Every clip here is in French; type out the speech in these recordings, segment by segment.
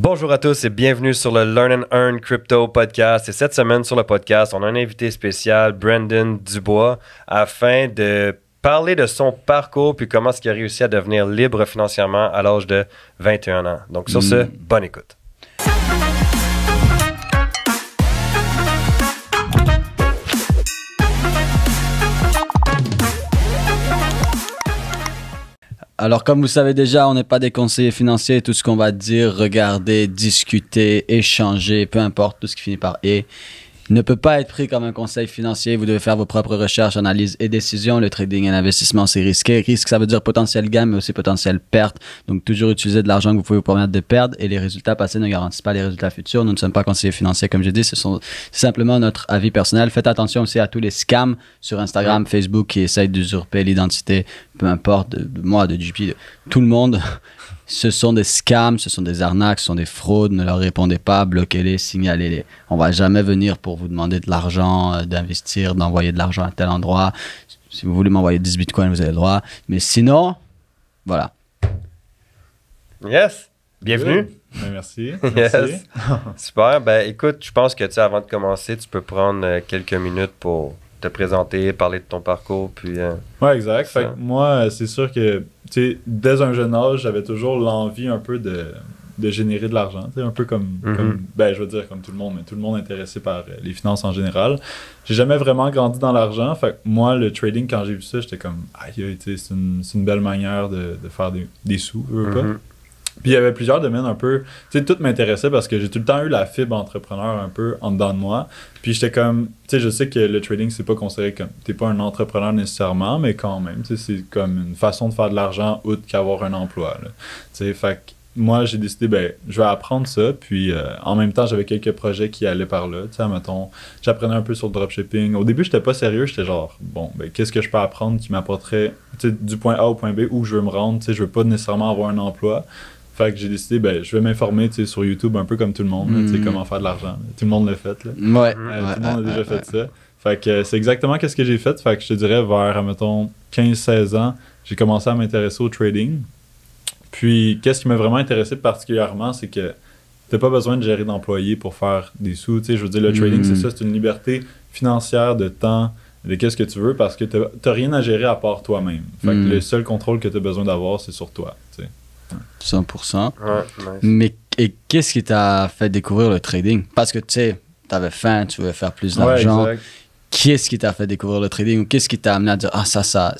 Bonjour à tous et bienvenue sur le Learn and Earn Crypto Podcast. Et cette semaine sur le podcast, on a un invité spécial, Brandon Dubois, afin de parler de son parcours puis comment est-ce qu'il a réussi à devenir libre financièrement à l'âge de 21 ans. Donc sur ce, bonne écoute. Alors, comme vous savez déjà, on n'est pas des conseillers financiers. Tout ce qu'on va dire, regarder, discuter, échanger, peu importe, tout ce qui finit par « et », ne peut pas être pris comme un conseil financier. Vous devez faire vos propres recherches, analyses et décisions. Le trading et l'investissement, c'est risqué. Risque, ça veut dire potentiel gain, mais aussi potentiel perte. Donc, toujours utiliser de l'argent que vous pouvez vous permettre de perdre. Et les résultats passés ne garantissent pas les résultats futurs. Nous ne sommes pas conseillers financiers, comme j'ai dit. C'est simplement notre avis personnel. Faites attention aussi à tous les scams sur Instagram, Facebook qui essayent d'usurper l'identité, peu importe, de moi, de JP, de tout le monde. Ce sont des scams, ce sont des arnaques, ce sont des fraudes. Ne leur répondez pas, bloquez-les, signalez-les. On va jamais venir pour vous demander de l'argent, d'investir, d'envoyer de l'argent à tel endroit. Si vous voulez m'envoyer 10 bitcoins, vous avez le droit. Mais sinon, voilà. Yes! Bienvenue! Ben, merci. Yes. Merci. Super. Ben écoute, je pense que avant de commencer, tu peux prendre quelques minutes pour te présenter, parler de ton parcours, puis... Ouais, exact. Fait que moi, c'est sûr que, tu sais, dès un jeune âge, j'avais toujours l'envie un peu de générer de l'argent. Tu sais, un peu comme, ben, je veux dire comme tout le monde, mais tout le monde intéressé par les finances en général. J'ai jamais vraiment grandi dans l'argent. Fait que moi, le trading, quand j'ai vu ça, j'étais comme, aïe, tu sais, c'est une belle manière de faire des sous, je veux pas. Puis il y avait plusieurs domaines un peu, tu sais, tout m'intéressait parce que j'ai tout le temps eu la fibre entrepreneur un peu en dedans de moi. Puis j'étais comme, tu sais, je sais que le trading, c'est pas considéré comme, t'es pas un entrepreneur nécessairement, mais quand même, tu sais, c'est comme une façon de faire de l'argent outre qu'avoir un emploi, là. Tu sais, fait que moi, j'ai décidé, ben, je vais apprendre ça. Puis en même temps, j'avais quelques projets qui allaient par là. Tu sais, mettons, j'apprenais un peu sur le dropshipping. Au début, j'étais pas sérieux. J'étais genre, bon, ben, qu'est-ce que je peux apprendre qui m'apporterait, tu sais, du point A au point B où je veux me rendre. Tu sais, je veux pas nécessairement avoir un emploi. Fait que j'ai décidé, ben, je vais m'informer sur YouTube un peu comme tout le monde, là, comment faire de l'argent. Tout le monde l'a fait. Là. Ouais. Tout le monde a déjà fait ça. Fait que c'est exactement ce que j'ai fait. Fait que je te dirais, vers, mettons, 15-16 ans, j'ai commencé à m'intéresser au trading. Puis, qu'est-ce qui m'a vraiment intéressé particulièrement, c'est que t'as pas besoin de gérer d'employés pour faire des sous. Tu sais, je veux dire, le trading, c'est ça, c'est une liberté financière de temps, de qu'est-ce que tu veux, parce que t'as rien à gérer à part toi-même. Fait que le seul contrôle que t'as besoin d'avoir, c'est sur toi, tu sais. 100%. Ouais, nice. Mais et qu'est-ce qui t'a fait découvrir le trading? Parce que tu sais, t'avais faim, tu voulais faire plus d'argent. Ouais, exact. Qu'est-ce qui t'a fait découvrir le trading? Ou qu'est-ce qui t'a amené à dire, ah,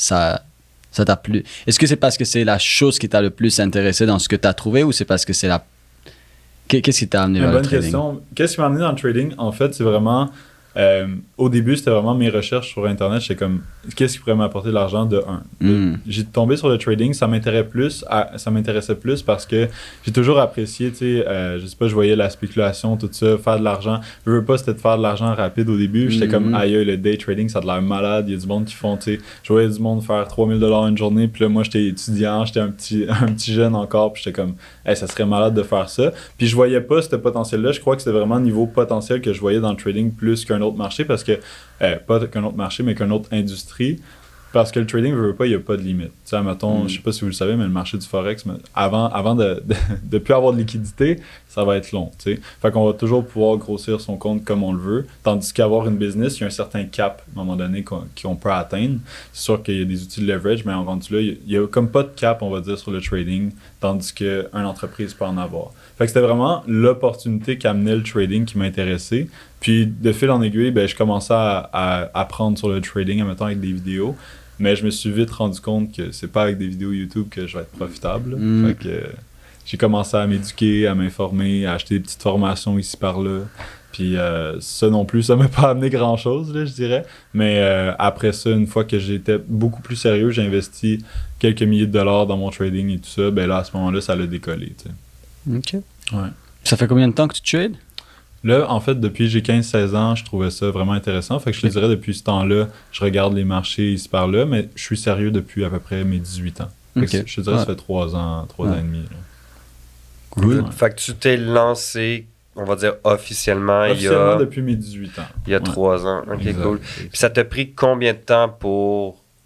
ça t'a plu? Est-ce que c'est parce que c'est la chose qui t'a le plus intéressé dans ce que t'as trouvé ou c'est parce que c'est la... Qu'est-ce qui t'a amené vers le trading? Bonne question. Qu'est-ce qui m'a amené dans le trading? En fait, c'est vraiment... au début, c'était vraiment mes recherches sur Internet. J'étais comme, qu'est-ce qui pourrait m'apporter de l'argent de un? J'ai tombé sur le trading, ça m'intéressait plus parce que j'ai toujours apprécié, tu sais, je sais pas, je voyais la spéculation, tout ça, faire de l'argent. Je veux pas, c'était de faire de l'argent rapide au début. J'étais comme, aïe, le day trading, ça a de l'air malade. Il y a du monde qui font, tu sais, je voyais du monde faire 3000 $ une journée. Puis là, moi, j'étais étudiant, j'étais un petit jeune encore. Puis j'étais comme, hey, ça serait malade de faire ça. Puis je voyais pas ce potentiel-là. Je crois que c'était vraiment niveau potentiel que je voyais dans le trading plus qu'un autre marché parce que, pas qu'un autre marché, mais qu'une autre industrie. Parce que le trading, veut pas, il n'y a pas de limite. Tu sais, mettons, je sais pas si vous le savez, mais le marché du Forex, avant de plus avoir de liquidité, ça va être long, tu sais. Fait qu'on va toujours pouvoir grossir son compte comme on le veut. Tandis qu'avoir une business, il y a un certain cap, à un moment donné, qu'on peut atteindre. C'est sûr qu'il y a des outils de leverage, mais en rendu là, il y a comme pas de cap, on va dire, sur le trading, tandis qu'une entreprise peut en avoir. Fait que c'était vraiment l'opportunité qu'amenait le trading qui m'intéressait. Puis, de fil en aiguille, ben, je commençais à apprendre sur le trading, en mettant avec des vidéos. Mais je me suis vite rendu compte que c'est pas avec des vidéos YouTube que je vais être profitable. Fait que j'ai commencé à m'éduquer, à m'informer, à acheter des petites formations ici par là. Puis ça non plus, ça m'a pas amené grand-chose, là, je dirais. Mais après ça, une fois que j'étais beaucoup plus sérieux, j'ai investi quelques milliers de dollars dans mon trading et tout ça. Ben là, à ce moment-là, ça l'a décollé. Tu sais. OK. Ouais. Ça fait combien de temps que tu trades? Là, en fait, depuis j'ai 15-16 ans, je trouvais ça vraiment intéressant. Fait que je te dirais, depuis ce temps-là, je regarde les marchés ici par là, mais je suis sérieux depuis à peu près mes 18 ans. Fait que je te dirais, ça fait 3 ans et demi. Là. Cool. Ouais. Fait que tu t'es lancé, on va dire officiellement depuis mes 18 ans. Il y a 3 ans. Ok, exact. Cool. Puis ça t'a pris combien de temps pour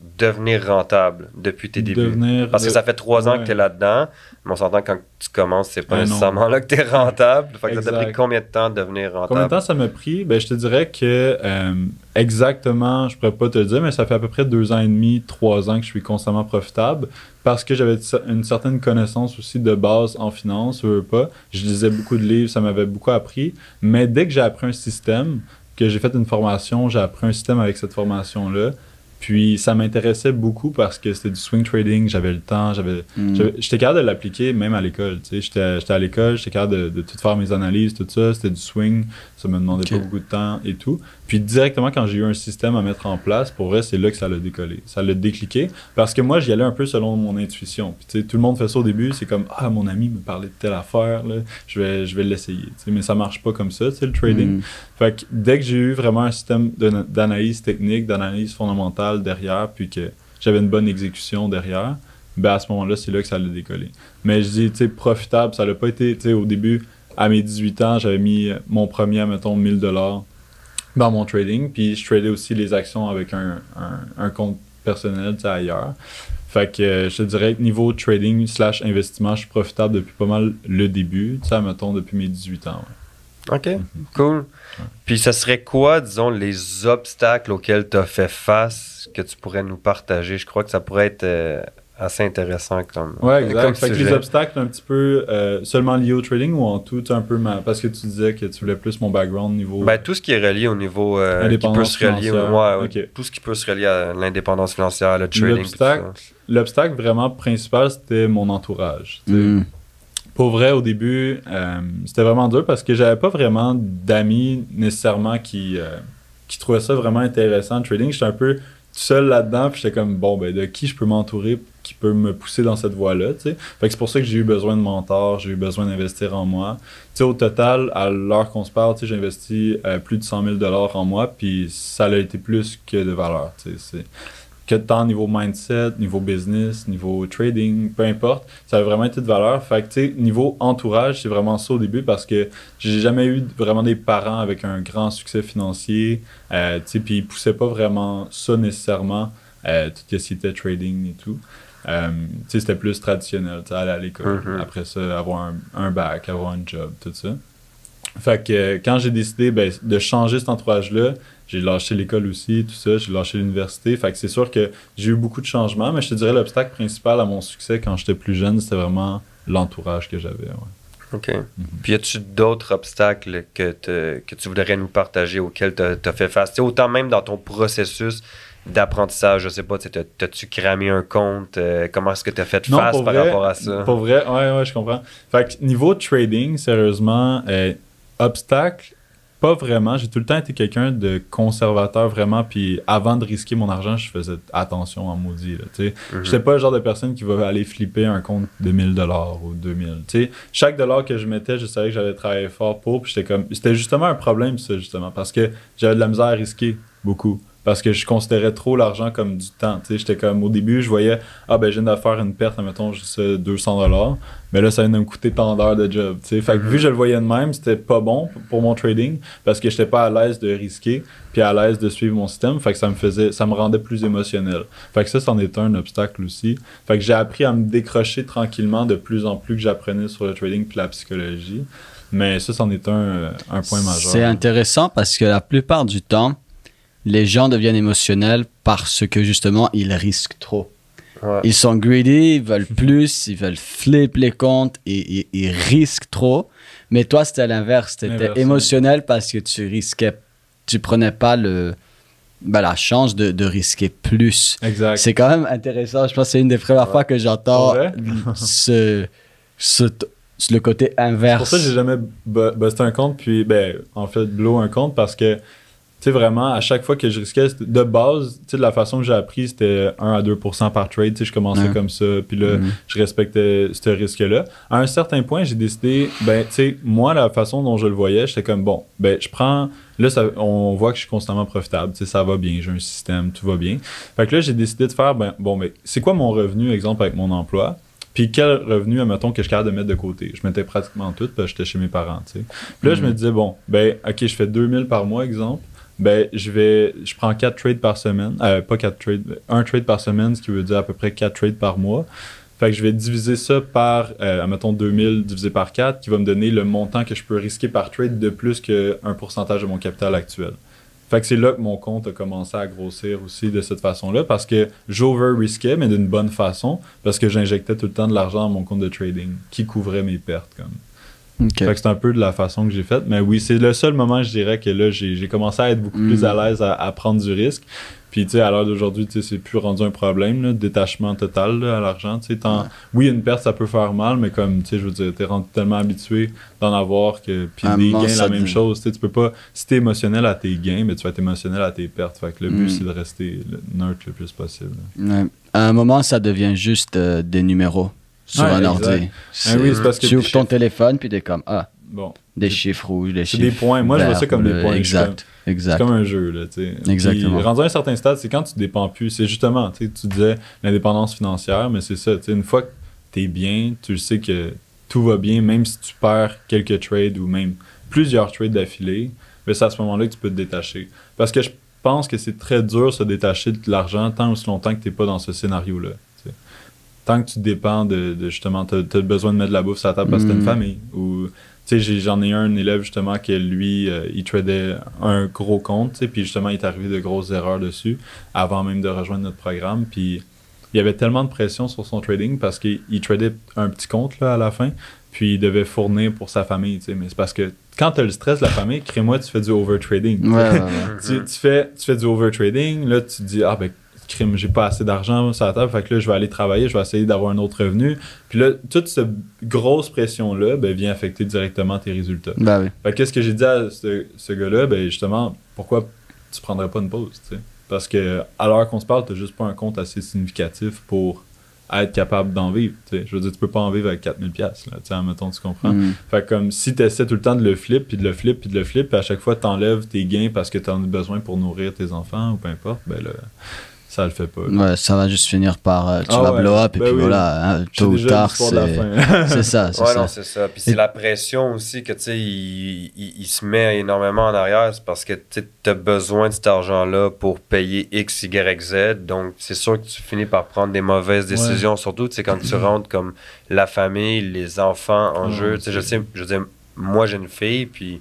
devenir rentable depuis tes débuts? Parce que ça fait 3 ans que tu es là-dedans, mais on s'entend quand tu commences, c'est pas nécessairement là que tu es rentable. Fait que ça t'a pris combien de temps de devenir rentable? Combien de temps ça m'a pris? Ben, je te dirais que exactement, je pourrais pas te le dire, mais ça fait à peu près 2 ans et demi, 3 ans que je suis constamment profitable parce que j'avais une certaine connaissance aussi de base en finance, ou pas. Je lisais beaucoup de livres, ça m'avait beaucoup appris. Mais dès que j'ai appris un système, que j'ai fait une formation, j'ai appris un système avec cette formation-là. Puis ça m'intéressait beaucoup parce que c'était du swing trading, j'avais le temps, j'étais capable de l'appliquer même à l'école. J'étais à l'école, j'étais capable de tout faire mes analyses, tout ça, c'était du swing, ça me demandait pas beaucoup de temps et tout. Puis directement quand j'ai eu un système à mettre en place, pour vrai, c'est là que ça l'a décollé, ça l'a décliqué parce que moi j'y allais un peu selon mon intuition. Puis tout le monde fait ça au début, c'est comme ah mon ami me parlait de telle affaire, là, je vais l'essayer. Mais ça marche pas comme ça, le trading. Fait que dès que j'ai eu vraiment un système d'analyse technique, d'analyse fondamentale derrière, puis que j'avais une bonne exécution derrière, ben à ce moment-là, c'est là que ça l'a décollé. Mais je dis, tu sais, profitable, ça l'a pas été, tu sais, au début, à mes 18 ans, j'avais mis mon premier, mettons, 1000$ dans mon trading, puis je tradais aussi les actions avec un compte personnel, tu sais, ailleurs. Fait que je te dirais que niveau trading / investissement, je suis profitable depuis pas mal le début, tu sais, mettons, depuis mes 18 ans, ouais. OK, cool. Puis ça serait quoi, disons, les obstacles auxquels tu as fait face que tu pourrais nous partager? Je crois que ça pourrait être assez intéressant comme ouais, exact. Comme fait que les obstacles un petit peu seulement liés au trading ou en tout un peu parce que tu disais que tu voulais plus mon background niveau... Ben, tout ce qui est relié au niveau... qui peut se relier, okay. Tout ce qui peut se relier à l'indépendance financière, le trading. L'obstacle vraiment principal, c'était mon entourage. Pour vrai, au début, c'était vraiment dur parce que j'avais pas vraiment d'amis nécessairement qui trouvaient ça vraiment intéressant, le trading. J'étais un peu tout seul là-dedans, puis j'étais comme, bon, ben, de qui je peux m'entourer, qui peut me pousser dans cette voie-là, tu sais. Fait que c'est pour ça que j'ai eu besoin de mentors, j'ai eu besoin d'investir en moi. Tu sais, au total, à l'heure qu'on se parle, tu sais, j'ai investi plus de 100 000$ en moi, puis ça a été plus que de valeur, tu sais. Que tant niveau mindset, niveau business, niveau trading, peu importe, ça a vraiment été de valeur. Fait que, tu sais, niveau entourage, c'est vraiment ça au début parce que j'ai jamais eu vraiment des parents avec un grand succès financier, tu sais, puis ils poussaient pas vraiment ça nécessairement, tout ce qui était trading et tout. Tu sais, c'était plus traditionnel, tu sais, aller à l'école, après ça, avoir un bac, avoir un job, tout ça. Fait que quand j'ai décidé de changer cet entourage-là, j'ai lâché l'école aussi, tout ça, j'ai lâché l'université. Fait que c'est sûr que j'ai eu beaucoup de changements, mais je te dirais l'obstacle principal à mon succès quand j'étais plus jeune, c'était vraiment l'entourage que j'avais. Ouais. OK. Puis y a-tu d'autres obstacles que tu voudrais nous partager auxquels tu as fait face? T'sais, autant même dans ton processus d'apprentissage, je sais pas, t'as-tu cramé un compte? Comment est-ce que tu as fait face par rapport à ça? Pour vrai, ouais, je comprends. Fait que niveau trading, sérieusement, obstacle, pas vraiment. J'ai tout le temps été quelqu'un de conservateur vraiment, puis avant de risquer mon argent, je faisais attention en maudit. J'étais pas le genre de personne qui va aller flipper un compte de 1000$ ou 2000$. T'sais, chaque dollar que je mettais, je savais que j'allais travailler fort pour, puis c'était justement un problème, ça, justement, parce que j'avais de la misère à risquer beaucoup. Parce que je considérais trop l'argent comme du temps. J'étais comme, au début, je voyais, je viens de faire une perte, admettons, juste 200$. Mais là, ça vient de me coûter tant d'heures de job. Fait que vu que je le voyais de même, c'était pas bon pour mon trading parce que j'étais pas à l'aise de risquer puis à l'aise de suivre mon système. Fait que ça me rendait plus émotionnel. Fait que ça, c'en est un obstacle aussi. Fait que j'ai appris à me décrocher tranquillement de plus en plus que j'apprenais sur le trading puis la psychologie. Mais ça, c'en est un point majeur. C'est intéressant parce que la plupart du temps, les gens deviennent émotionnels parce que justement, ils risquent trop. Ouais. Ils sont greedy, ils veulent plus, ils veulent flip les comptes et ils risquent trop. Mais toi, c'était à l'inverse. Tu étais émotionnel parce que tu risquais, tu prenais pas la chance de risquer plus. Exact. C'est quand même intéressant. Je pense que c'est une des premières fois que j'entends le côté inverse. C'est pour ça que j'ai jamais busté un compte, puis en fait, blow un compte parce que tu sais, vraiment, à chaque fois que je risquais, de base, tu sais, de la façon que j'ai appris, c'était 1 à 2% par trade. Tu sais, je commençais comme ça, puis là, je respectais ce risque-là. À un certain point, j'ai décidé, tu sais, moi, la façon dont je le voyais, j'étais comme, bon, je prends... Là, on voit que je suis constamment profitable. Tu sais, ça va bien, j'ai un système, tout va bien. Fait que là, j'ai décidé de faire, c'est quoi mon revenu, exemple, avec mon emploi? Puis quel revenu, admettons, que je suis capable de mettre de côté. Je mettais pratiquement tout, parce que j'étais chez mes parents, tu sais. Puis là, je me disais, OK, je fais 2000 par mois, exemple. ben, je prends 4 trades par semaine. Pas 4 trades, un trade par semaine, ce qui veut dire à peu près 4 trades par mois. Fait que je vais diviser ça par, admettons, 2000 divisé par 4, qui va me donner le montant que je peux risquer par trade de plus qu'un pourcentage de mon capital actuel. Fait que c'est là que mon compte a commencé à grossir aussi de cette façon-là, parce que j'over-risquais, mais d'une bonne façon, parce que j'injectais tout le temps de l'argent dans mon compte de trading, qui couvrait mes pertes, comme. Okay. Fait que c'est un peu de la façon que j'ai faite. Mais oui, c'est le seul moment, je dirais, que là, j'ai commencé à être beaucoup plus à l'aise à prendre du risque. Puis, tu sais, à l'heure d'aujourd'hui, tu sais, c'est plus rendu un problème, là, détachement total là, à l'argent. Tu sais, oui, une perte, ça peut faire mal, mais comme, tu sais, je veux dire, t'es rendu tellement habitué d'en avoir que. Puis des gains, la même chose. Tu sais, tu peux pas. Si t'es émotionnel à tes gains, mais tu vas être émotionnel à tes pertes. Fait que le but, c'est de rester neutre le plus possible. Ouais. À un moment, ça devient juste des numéros sur un ordi. Oui, c'est parce que tu ouvres ton téléphone, puis t'es comme, bon. Des chiffres rouges, des chiffres. C'est des points. Moi, je vois ça comme des points. Exact. C'est comme un jeu, là, tu sais. Exactement. Puis, rendu à un certain stade, c'est quand tu dépends plus. C'est justement, tu sais, tu disais l'indépendance financière, mais c'est ça, tu sais, une fois que t'es bien, tu sais que tout va bien, même si tu perds quelques trades ou même plusieurs trades d'affilée, mais c'est à ce moment-là que tu peux te détacher. Parce que je pense que c'est très dur de se détacher de l'argent tant aussi longtemps que t'es pas dans ce scénario-là. Tu sais. Tant que tu dépends de justement, t'as besoin de mettre de la bouffe sur la table parce que t'as une famille, ou... Tu sais, j'en ai un élève justement que lui, il tradait un gros compte, tu sais, puis justement, il est arrivé de grosses erreurs dessus avant même de rejoindre notre programme. Puis il y avait tellement de pression sur son trading parce qu'il tradait un petit compte là, à la fin, puis il devait fournir pour sa famille, tu sais. Mais c'est parce que quand tu as le stress de la famille, crée-moi, tu fais du overtrading. Ouais. tu fais du overtrading, là, tu te dis, ah ben, crime, j'ai pas assez d'argent sur la table, fait que là, je vais aller travailler, je vais essayer d'avoir un autre revenu. Puis là, toute cette grosse pression-là, ben, vient affecter directement tes résultats. Bah oui. Fait que qu'est-ce que j'ai dit à ce gars-là? Ben, justement, pourquoi tu prendrais pas une pause, tu sais? Parce que, à l'heure qu'on se parle, t'as juste pas un compte assez significatif pour être capable d'en vivre, tu sais. Je veux dire, tu peux pas en vivre avec 4000$, là, tu sais, admettons, tu comprends? Fait que comme, si t'essaies tout le temps de le flip, puis de le flip, puis de le flip, puis à chaque fois, t'enlèves tes gains parce que t'en as besoin pour nourrir tes enfants, ou peu importe, ben là... ça le fait pas. Ouais, ça va juste finir par tu vas blow up et puis voilà, hein, tôt ou tard c'est ça, c'est ouais, ça. Non, c'est ça. Puis c'est la pression aussi que tu sais il se met énormément en arrière, c'est parce que tu as besoin de cet argent-là pour payer X, Y, Z. Donc c'est sûr que tu finis par prendre des mauvaises décisions, surtout tu sais quand tu rentres comme la famille, les enfants en jeu. Tu sais, je veux dire, moi j'ai une fille, puis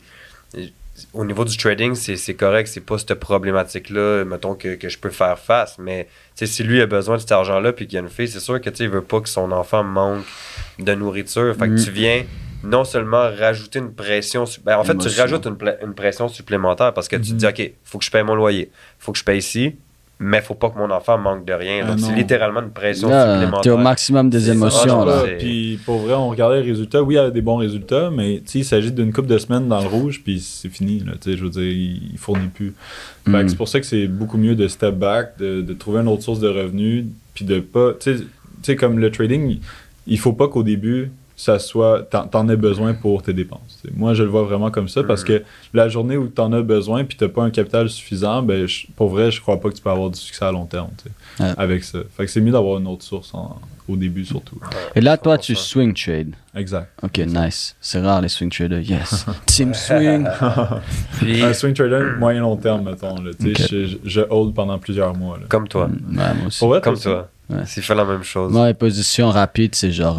au niveau du trading, c'est correct, c'est pas cette problématique-là, mettons, que je peux faire face, mais si lui a besoin de cet argent-là puis qu'il y a une fille, c'est sûr que il veut pas que son enfant manque de nourriture. Fait que tu viens non seulement rajouter une pression, en fait, tu rajoutes une pression supplémentaire parce que tu te dis, OK, faut que je paye mon loyer, faut que je paye ici, mais faut pas que mon enfant manque de rien. Donc, c'est littéralement une pression supplémentaire. T'es au maximum des émotions. Là. Puis pour vrai, on regardait les résultats. Oui, il y a des bons résultats, mais il s'agit d'une couple de semaines dans le rouge, puis c'est fini. Là, je veux dire, il fournit plus. Fait que c'est pour ça que c'est beaucoup mieux de step back, de trouver une autre source de revenus, puis de pas... Tu sais, comme le trading, il faut pas qu'au début... ça soit t'en aies besoin pour tes dépenses. T'sais. Moi, je le vois vraiment comme ça parce que la journée où t'en as besoin puis t'as pas un capital suffisant, ben pour vrai, je crois pas que tu peux avoir du succès à long terme avec ça. Fait que c'est mieux d'avoir une autre source au début surtout. Et là, toi, tu swing trade. Exact. Ok, nice. C'est rare les swing traders. Yes. Team swing. Puis... un swing trader moyen long terme, mettons. Là, je hold pendant plusieurs mois. Là. Comme toi. Ouais, moi aussi. Pour vrai, comme toi. Ouais. C'est fait la même chose. Moi, les positions rapides, c'est genre...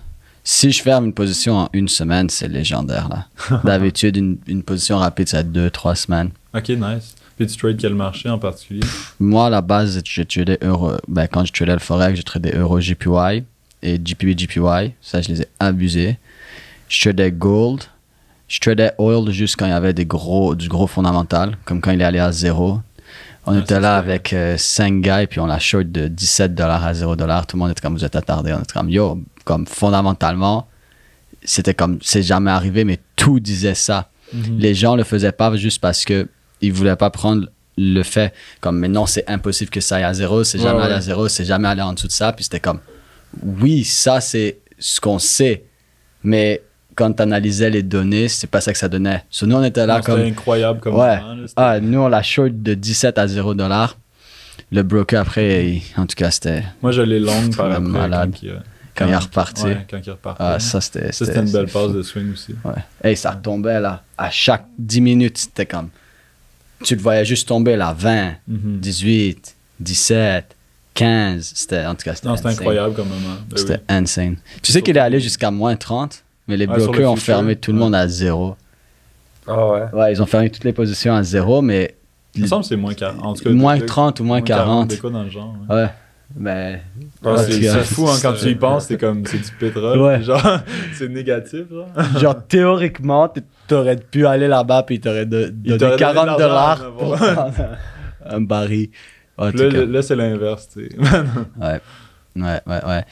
si je ferme une position en une semaine, c'est légendaire, là. D'habitude, une position rapide, c'est 2-3 semaines. Ok, nice. Puis tu trades quel marché en particulier? Moi, à la base, je tradais euro. Ben, quand je tradais le Forex, je tradais euro JPY et GPB JPY. Ça, je les ai abusés. Je tradais gold. Je tradais oil juste quand il y avait du gros fondamental, comme quand il est allé à 0. On était là avec 5 gars et puis on l'a short de $17 à $0. Tout le monde était comme, vous êtes attardé. On était comme, yo, comme fondamentalement, c'était comme, c'est jamais arrivé, mais tout disait ça. Les gens le faisaient pas juste parce que ils voulaient pas prendre le fait comme, mais non, c'est impossible que ça aille à 0, c'est jamais allé à 0, c'est jamais allé en dessous de ça. Puis c'était comme, oui, ça c'est ce qu'on sait, mais quand tu analysais les données, c'est pas ça que ça donnait. So, nous, on était là comme... C'était incroyable comme ouais. moment. Nous, on l'a short de 17 à $0. Le broker, après, en tout cas, c'était... Moi, je l'ai long par après. Malade. Quand il est reparti. Ouais, quand il est reparti. Ah, ça, c'était une belle passe de swing aussi. Ouais. Hey, ça retombait, là. À chaque 10 minutes, c'était comme... tu le voyais juste tomber là, 20, Mhm. 18, 17, 15. C'était, en tout cas, c'était Non, c'était insane. incroyable comme moment. Ben C'était oui. insane. Tu sais qu'il est allé jusqu'à moins 30, mais les Ouais, sur le bloqueurs ont future, fermé tout le monde à 0. Ah ouais. Ouais, ils ont fermé toutes les positions à 0, mais Il me semble que c'est moins 40. En tout cas, moins 30 ou moins 40. Des quoi dans le genre. Ouais. Ouais, mais... Ouais, Ouais, C'est c'est- fou hein, quand tu y penses, c'est comme c'est du pétrole. Ouais. Genre, c'est négatif. Genre. Genre, théoriquement, t'aurais pu aller là-bas puis t'aurais donné Ils t'auraient donné de 40 l'argent dollars à en pour avoir. prendre un baril. En tout Là, cas. là, c'est l'inverse. Tu sais. Ouais, ouais.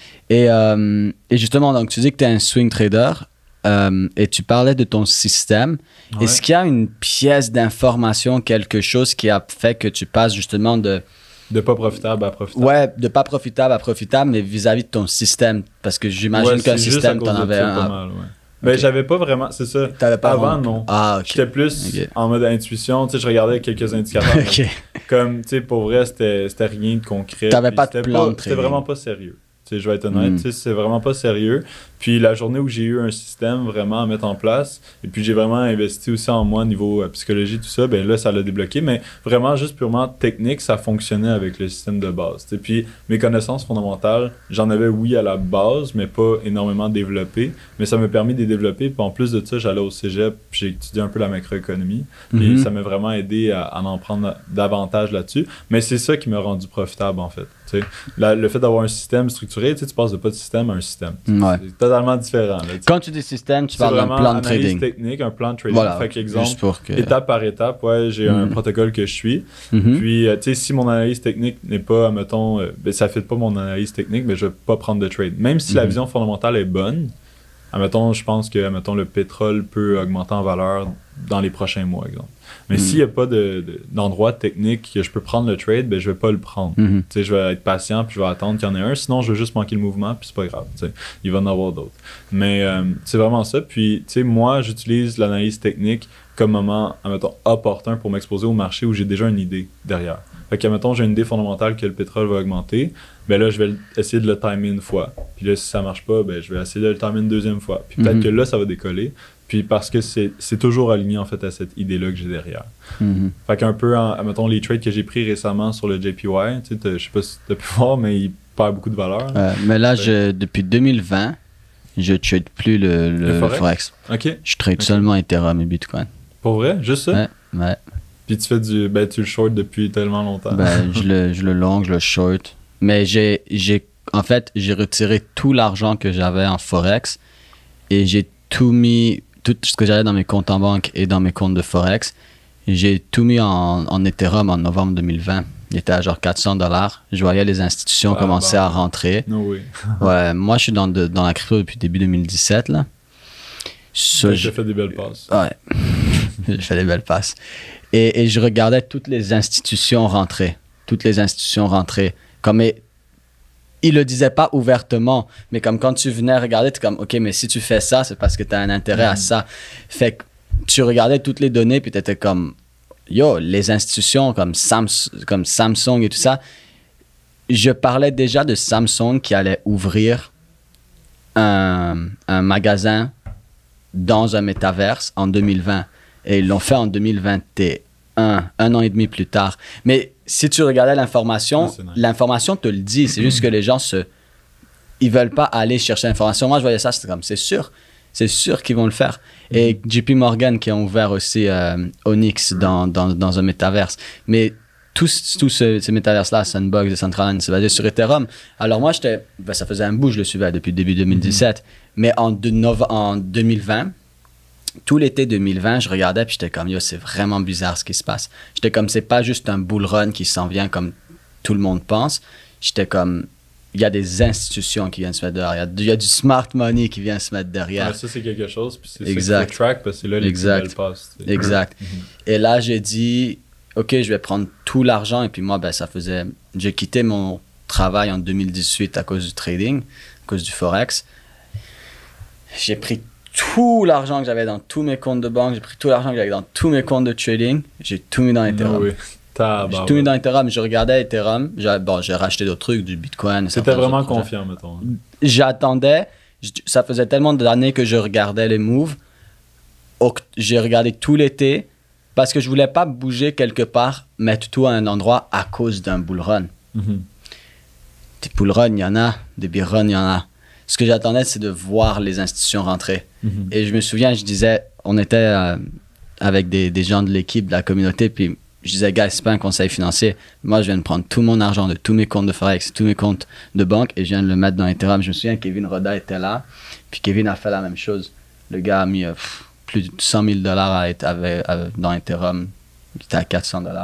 Et justement, donc, tu dis que tu es un swing trader et tu parlais de ton système. Ouais. Est-ce qu'il y a une pièce d'information, quelque chose qui a fait que tu passes justement de, De pas profitable à profitable. ouais, de pas profitable à profitable, mais vis-à-vis de ton système? Parce que j'imagine Ouais, qu'un c'est juste système, à cause t'en de avais ça, pas un. mal, ouais. Ben, j'avais pas vraiment, c'est ça. T'avais pas Avant, vraiment- non. Ah, ok. J'étais plus Ok. en mode intuition. Tu sais, je regardais quelques indicateurs. Ok. Comme, tu sais, pour vrai, c'était rien de concret. T'avais Puis pas de c'était plan de C'était trading. vraiment pas sérieux. Tu sais, je vais être honnête, Mm. tu sais, c'est vraiment pas sérieux. Puis la journée où j'ai eu un système vraiment à mettre en place, et puis j'ai vraiment investi aussi en moi niveau psychologie, tout ça, ben là, ça l'a débloqué. Mais vraiment, juste purement technique, ça fonctionnait avec le système de base. Tu sais. Puis mes connaissances fondamentales, j'en avais, oui, à la base, mais pas énormément développées. Mais ça m'a permis de les développer. Puis en plus de ça, j'allais au cégep, puis j'ai étudié un peu la macroéconomie. Puis Mhm. ça m'a vraiment aidé à en prendre davantage là-dessus. Mais c'est ça qui m'a rendu profitable, en fait. Tu sais. Le fait d'avoir un système structuré, tu sais, tu passes de pas de système à un système. Ouais. C'est totalement différent. Là, tu sais. Quand tu dis système, tu C'est parles d'un vraiment plan de analyse trading. technique, un plan de trading. Voilà. Fait qu'exemple, Juste pour que. étape par étape, ouais, j'ai un Mhm. protocole que je suis. Mhm. Puis, tu sais, si mon analyse technique n'est pas, mettons, ben, ça ne fait pas mon analyse technique, mais je ne vais pas prendre de trade. Même si la Mhm. vision fondamentale est bonne, admettons, je pense que admettons, le pétrole peut augmenter en valeur dans les prochains mois, exemple. Mais Mhm. s'il n'y a pas d'endroit technique que je peux prendre le trade, ben, je ne vais pas le prendre. Mhm. Tu sais, je vais être patient, puis je vais attendre qu'il y en ait un. Sinon, je vais juste manquer le mouvement, puis c'est pas grave. Tu sais. Il va en avoir d'autres. Mais c'est vraiment ça. Puis, tu sais, moi, j'utilise l'analyse technique comme moment, admettons, opportun pour m'exposer au marché où j'ai déjà une idée derrière. Fait que, admettons, j'ai une idée fondamentale que le pétrole va augmenter. Ben là, je vais essayer de le timer une fois. Puis là, si ça marche pas, ben, je vais essayer de le timer une deuxième fois. Puis peut-être Mhm. que là, ça va décoller. Puis parce que c'est toujours aligné, en fait, à cette idée-là que j'ai derrière. Mhm. Fait qu'un peu, admettons, les trades que j'ai pris récemment sur le JPY, tu sais, je sais pas si tu as pu voir, mais il perd beaucoup de valeur. Mais là, depuis 2020, je trade plus le Forex? Forex. OK. Je trade Ok. seulement Ethereum et Bitcoin. Pour vrai? Juste ça? Ouais, ouais. Puis tu fais tu le short depuis tellement longtemps. Ben, je le long, je le short. Mais en fait, j'ai retiré tout l'argent que j'avais en Forex et j'ai tout mis, tout ce que j'avais dans mes comptes en banque et dans mes comptes de Forex, j'ai tout mis en Ethereum en novembre 2020. Il était à genre 400 $. Je voyais les institutions Ah, commencer bah. à rentrer. No way. Ouais, moi, je suis dans la crypto depuis début 2017, là. Ça, J'ai fait des belles passes. Ouais, j'ai fait des belles passes. Et je regardais toutes les institutions rentrer. Toutes les institutions rentrer. Comme ils le disaient pas ouvertement, mais comme quand tu venais regarder, tu es comme, OK, mais si tu fais ça, c'est parce que tu as un intérêt à ça. Fait que tu regardais toutes les données, puis tu étais comme, yo, les institutions comme Samsung et tout ça. Je parlais déjà de Samsung qui allait ouvrir un magasin dans un métaverse en 2020. Et ils l'ont fait en 2021, un an et demi plus tard. Mais si tu regardais l'information, Ah, c'est nice. l'information te le dit. C'est juste que les gens ils veulent pas aller chercher l'information. Moi, je voyais ça, c'était comme, c'est sûr qu'ils vont le faire. Et JP Morgan qui ont ouvert aussi Onyx dans un métaverse. Mais tous ces métaverses-là, Sandbox, Decentraland, c'est basé sur Ethereum. Alors moi, ça faisait un bout, je le suivais depuis début 2017. Mais en 2020, tout l'été 2020, je regardais puis j'étais comme, yo, c'est vraiment bizarre ce qui se passe. J'étais comme, c'est pas juste un bull run qui s'en vient comme tout le monde pense. J'étais comme, il y a des institutions qui viennent se mettre derrière. Il y a du smart money qui vient se mettre derrière. Ouais, ça, c'est quelque chose. Puis c'est Exact. ça qu'il faut track parce que c'est là les Exact. belles passes. tu sais. Exact. Et là, j'ai dit, OK, je vais prendre tout l'argent. Et puis moi, ben, j'ai quitté mon travail en 2018 à cause du trading, à cause du Forex. J'ai pris tout l'argent que j'avais dans tous mes comptes de banque, j'ai pris tout l'argent que j'avais dans tous mes comptes de trading, j'ai tout mis dans Ethereum. No way. J'ai tout mis dans Ethereum, je regardais Ethereum, j'ai racheté d'autres trucs, du Bitcoin. C'était certains vraiment autres projets. confiant, mettons. J'attendais, ça faisait tellement d'années que je regardais les moves, j'ai regardé tout l'été, Parce que je voulais pas bouger quelque part, mettre tout à un endroit à cause d'un bull run. Mhm. Des bull runs, il y en a. Des bear runs, il y en a. Ce que j'attendais, c'est de voir les institutions rentrer. Mhm. Et je me souviens, je disais, on était avec des gens de l'équipe, de la communauté, puis je disais, gars, c'est pas un conseil financier. Moi, je viens de prendre tout mon argent de tous mes comptes de Forex, tous mes comptes de banque, et je viens de le mettre dans Ethereum. Je me souviens, Kevin Roda était là, puis Kevin a fait la même chose. Le gars a mis plus de 100 000 $ dans Ethereum. Il était à 400 $.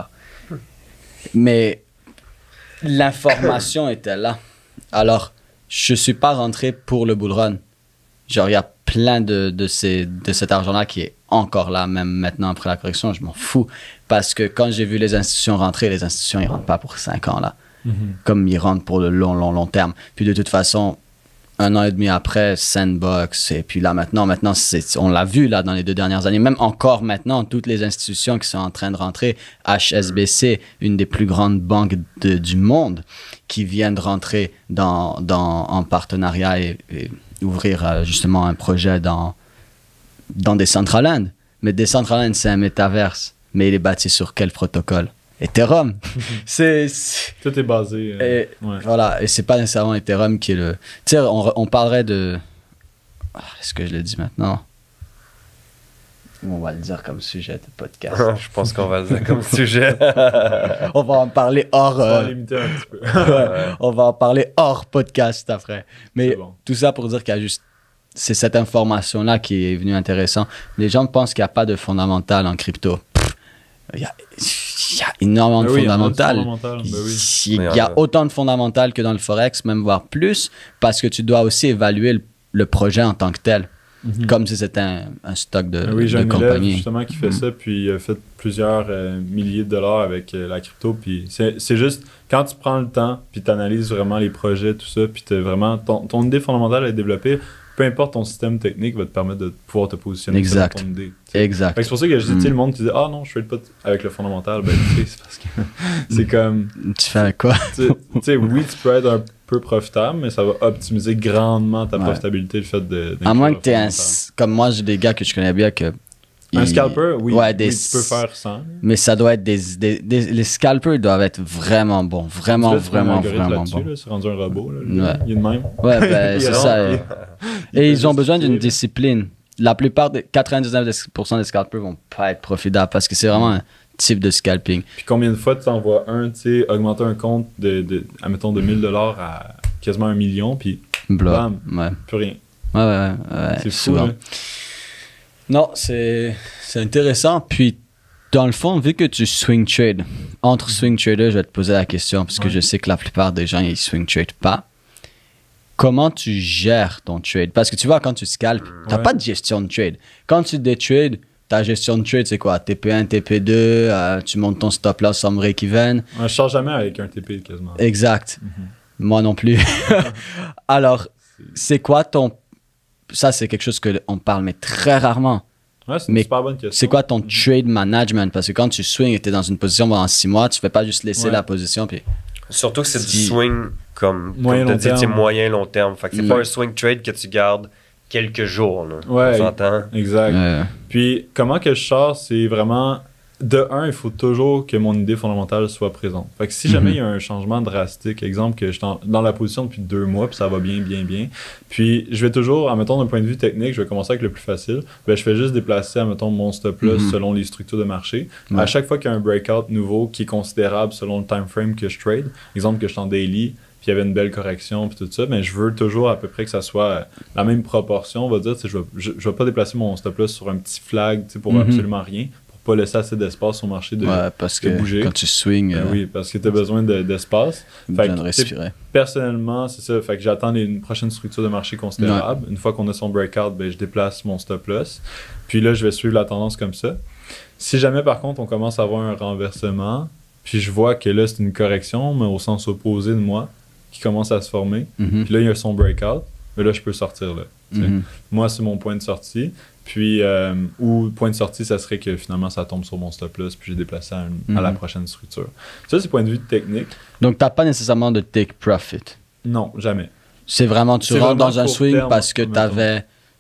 Mais l'information était là. Alors, je suis pas rentré pour le bull run. Genre, il y a plein de cet argent-là qui est encore là, même maintenant après la correction. Je m'en fous. Parce que quand j'ai vu les institutions rentrer, les institutions, ils rentrent pas pour 5 ans, là. Mhm. Comme ils rentrent pour le long terme. Puis de toute façon, 1 an et demi après, Sandbox, et puis là maintenant on l'a vu là dans les 2 dernières années, même encore maintenant, toutes les institutions qui sont en train de rentrer, HSBC, une des plus grandes banques du monde, qui viennent de rentrer en partenariat et ouvrir justement un projet dans Decentraland. Mais Decentraland, c'est un métaverse, mais il est bâti sur quel protocole? Ethereum. c'est Tout est basé. Et Ouais. voilà, et c'est pas nécessairement Ethereum qui est le... Tu sais, on parlerait de... Est-ce que je le dis maintenant? Ou on va le dire comme sujet de podcast. Je pense qu'on va le dire comme sujet. On va en parler hors... On va limiter un petit peu. on va en parler hors podcast après. Mais C'est bon. tout ça pour dire qu'il y a juste... C'est cette information-là qui est venue intéressante. Les gens pensent qu'il n'y a pas de fondamental en crypto. Il y a énormément de Ben oui, il y en a du fondamentales. fondamental, ben oui. Il y a autant de fondamentales que dans le Forex, même voire plus, parce que tu dois aussi évaluer le projet en tant que tel, comme si c'était un stock de, Ben oui, j'ai de un élève compagnie. justement qui fait ça, puis il a fait plusieurs milliers de dollars avec la crypto. Puis c'est juste, quand tu prends le temps, puis tu analyses vraiment les projets, tout ça, puis vraiment ton idée fondamentale à développer, peu importe ton système technique, va te permettre de pouvoir te positionner Exact. selon ton idée. T'sais. Exact. Fait que c'est pour ça que je dis, tu sais, le monde qui dit ah non, je trade pas avec le fondamental, ben tu sais, c'est parce que c'est comme, Tu fais avec quoi? tu sais, oui, tu peux être un peu profitable, mais ça va optimiser grandement ta Ouais. profitabilité, le fait de. À moins que tu aies es comme moi, j'ai des gars que je connais bien que. un scalper, oui, Ouais, oui, tu peux faire 100. Mais ça doit être les scalpers doivent être vraiment bons. Vraiment, Tu vois, vraiment, tu mets un algorithme vraiment là-dessus, bons. là, c'est rendu un robot. Là, Ouais. Il est de même. Ouais, ben, Il c'est rentre, ça. il Et ils fait ont juste besoin d'une tirer. discipline. La plupart, 99% des scalpers vont pas être profitables parce que c'est vraiment un type de scalping. Puis combien de fois tu t'envoies tu sais, augmenter un compte admettons, de 1000 $ à quasiment 1 million, puis Blah. bam, Ouais. plus rien. Ouais. C'est fou, souvent. là. Non, c'est intéressant. Puis, dans le fond, vu que tu swing trade, entre swing traders, je vais te poser la question parce que Ouais. je sais que la plupart des gens, ils swing trade pas. Comment tu gères ton trade? Parce que tu vois, quand tu scalpes, tu n'as Ouais. pas de gestion de trade. Quand tu détrades, ta gestion de trade, c'est quoi? TP1, TP2, tu montes ton stop loss en break-even. Je charge jamais avec un TP quasiment. Exact. Moi non plus. Alors, c'est quoi ton... Ça, c'est quelque chose qu'on parle, mais très rarement. Ouais, c'est une Mais super bonne question. C'est quoi ton trade management? Parce que quand tu swings et tu es dans une position pendant 6 mois, tu fais pas juste laisser Ouais. la position. Puis... Surtout que c'est du Si- swing comme Moyen, t'as long dit, c'est terme. moyen long terme. Fait que c'est Mm. pas un swing trade que tu gardes quelques jours. Là. Ouais. On s'entend? Exact. Puis, comment que je sors, c'est vraiment... De un, il faut toujours que mon idée fondamentale soit présente. Fait que si jamais il y a un changement drastique, exemple que je suis dans la position depuis 2 mois, puis ça va bien, puis je vais toujours, admettons d'un point de vue technique, je vais commencer avec le plus facile, ben je fais juste déplacer, admettons, mon stop loss selon les structures de marché. Ouais. À chaque fois qu'il y a un breakout nouveau qui est considérable selon le time frame que je trade, exemple que je suis en daily, puis il y avait une belle correction, puis tout ça, mais je veux toujours à peu près que ça soit la même proportion, on va dire, tu sais, je vais pas déplacer mon stop loss sur un petit flag, tu sais, pour absolument rien, pour pas laisser assez d'espace au marché de Ouais, parce de que bouger. quand tu swings, oui, parce que tu as besoin d'espace. besoin Fait de que, respirer. personnellement, c'est ça. Fait que j'attends une prochaine structure de marché considérable. Une fois qu'on a son breakout, ben, je déplace mon stop loss. Puis là, je vais suivre la tendance comme ça. Si jamais, par contre, on commence à avoir un renversement, puis je vois que là, c'est une correction, mais au sens opposé de moi, qui commence à se former, Mhm. puis là, il y a son breakout, mais là, je peux sortir là. tu sais. Mhm. Moi, c'est mon point de sortie. Puis, ou point de sortie, ça serait que finalement, ça tombe sur mon stop loss, puis j'ai déplacé à la prochaine structure. Ça, c'est point de vue technique. Donc, tu n'as pas nécessairement de take profit. Non, jamais. C'est vraiment, tu C'est rentres vraiment dans un court swing terme, parce que mettons. tu avais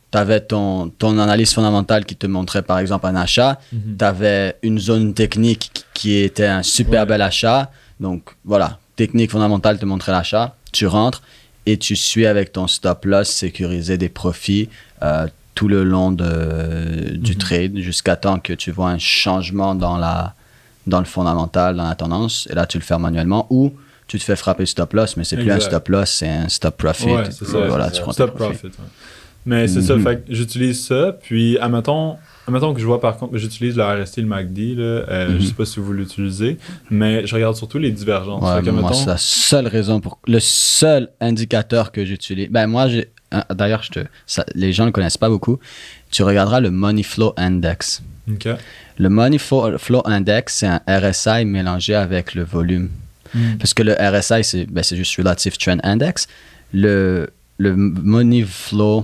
avais ton analyse fondamentale qui te montrait par exemple un achat, tu avais une zone technique qui était un super bel achat. Donc voilà, technique fondamentale te montrait l'achat, tu rentres et tu suis avec ton stop loss sécurisé des profits tout le long du trade jusqu'à temps que tu vois un changement dans le fondamental, dans la tendance, et là tu le fais manuellement ou tu te fais frapper stop loss, mais c'est plus un stop loss, c'est un stop profit. Ouais, c'est ça. Voilà, tu prends stop profit. Ouais. Mais c'est ça, fait que j'utilise ça, puis admettons que je vois par contre, j'utilise le RSI, le MACD, là, je sais pas si vous l'utilisez, mais je regarde surtout les divergences. Ouais, moi, c'est la seule raison le seul indicateur que j'utilise. Ben moi, d'ailleurs, les gens ne le connaissent pas beaucoup. Tu regarderas le Money Flow Index. Okay. Le Money Flow Index, c'est un RSI mélangé avec le volume. Parce que le RSI, c'est juste Relative Trend Index. Le Money Flow,